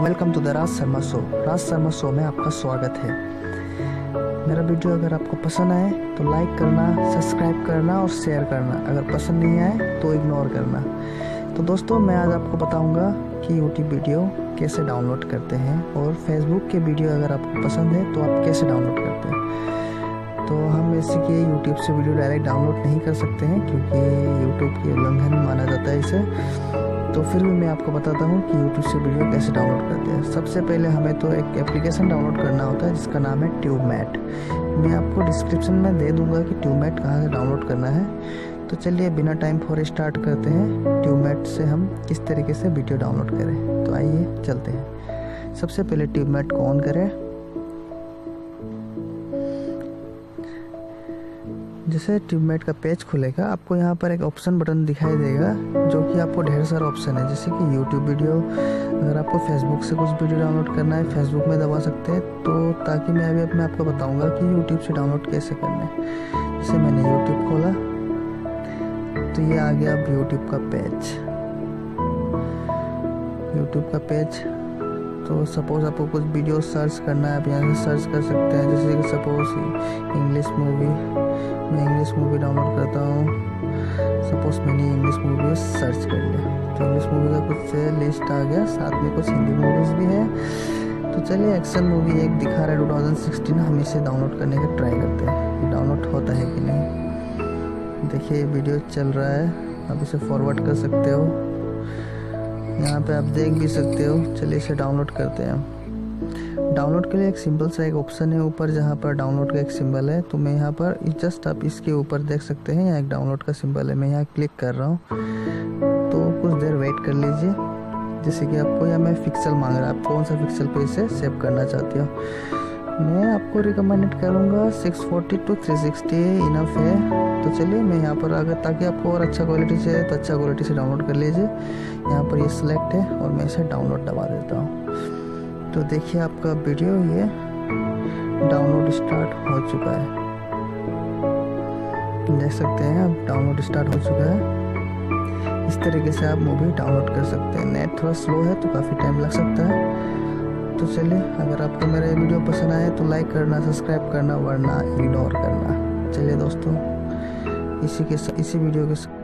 Welcome to the Raj Sharma show. Raj Sharma show में आपका स्वागत है। मेरा वीडियो अगर आपको पसंद आए तो लाइक करना, सब्सक्राइब करना और शेयर करना। अगर पसंद नहीं आए तो इग्नोर करना। तो दोस्तों, मैं आज आपको बताऊंगा कि यूट्यूब वीडियो कैसे डाउनलोड करते हैं और फेसबुक के वीडियो अगर आपको पसंद है तो आप कैसे डाउनलोड करते हैं। तो हम ऐसे कि यूट्यूब से वीडियो डायरेक्ट डाउनलोड नहीं कर सकते हैं क्योंकि यूट्यूब की उल्लंघन माना जाता है इसे। तो फिर भी मैं आपको बताता हूँ कि यूट्यूब से वीडियो कैसे डाउनलोड करते हैं। सबसे पहले हमें तो एक एप्लीकेशन डाउनलोड करना होता है जिसका नाम है ट्यूबमेट। मैं आपको डिस्क्रिप्शन में दे दूंगा कि ट्यूबमेट कहाँ से डाउनलोड करना है। तो चलिए बिना टाइम फॉर स्टार्ट करते हैं ट्यूबमेट से हम किस तरीके से वीडियो डाउनलोड करें। तो आइए चलते हैं। सबसे पहले ट्यूबमेट को ऑन करें। जैसे ट्यूबमेट का पेज खुलेगा, आपको यहाँ पर एक ऑप्शन बटन दिखाई देगा जो कि आपको ढेर सारा ऑप्शन है, जैसे कि यूट्यूब वीडियो। अगर आपको फेसबुक से कुछ वीडियो डाउनलोड करना है, फेसबुक में दबा सकते हैं। तो ताकि मैं अभी मैं आपको बताऊंगा कि यूट्यूब से डाउनलोड कैसे करना है। जैसे मैंने यूट्यूब खोला तो ये आ गया अब यूट्यूब का पेज। यूट्यूब का पेज तो सपोज आपको कुछ वीडियो सर्च करना है, आप यहाँ से सर्च कर सकते हैं। जैसे कि सपोज इंग्लिश मूवी, मैं इंग्लिश मूवी डाउनलोड करता हूँ। सपोज मैंने इंग्लिश मूवी सर्च कर लिया तो इंग्लिश मूवी का कुछ लिस्ट आ गया, साथ में कुछ हिंदी मूवीज़ भी है। तो चलिए एक्शन मूवी एक दिखा रहा है 2016, हम इसे डाउनलोड करने का ट्राई करते हैं ये डाउनलोड होता है कि नहीं। देखिए वीडियो चल रहा है, आप इसे फॉरवर्ड कर सकते हो, यहाँ पे आप देख भी सकते हो। चलिए इसे डाउनलोड करते हैं। डाउनलोड के लिए एक सिंपल सा एक ऑप्शन है ऊपर, जहाँ पर डाउनलोड का एक सिंबल है। तो मैं यहाँ पर जस्ट आप इसके ऊपर देख सकते हैं, यहाँ एक डाउनलोड का सिंबल है। मैं यहाँ क्लिक कर रहा हूँ तो कुछ देर वेट कर लीजिए। जैसे कि आपको यहाँ मैं पिक्सल मांग रहा है, आप कौन सा पिक्सल पे इसे सेव करना चाहते हो। मैं आपको रिकमेंडेड करूँगा 640 to 360 इनफ है। तो चलिए मैं यहाँ पर अगर ताकि आपको और अच्छा क्वालिटी चाहिए तो अच्छा क्वालिटी से डाउनलोड कर लीजिए। यहाँ पर ये सिलेक्ट है और मैं इसे डाउनलोड दबा देता हूँ। तो देखिए आपका वीडियो ये डाउनलोड स्टार्ट हो चुका है, देख सकते हैं अब डाउनलोड स्टार्ट हो चुका है। इस तरीके से आप मूवी डाउनलोड कर सकते हैं। नेट थोड़ा स्लो है तो काफ़ी टाइम लग सकता है। तो चलिए अगर आपको मेरा वीडियो पसंद आए तो लाइक करना, सब्सक्राइब करना, वरना इग्नोर करना। चलिए दोस्तों, इसी वीडियो के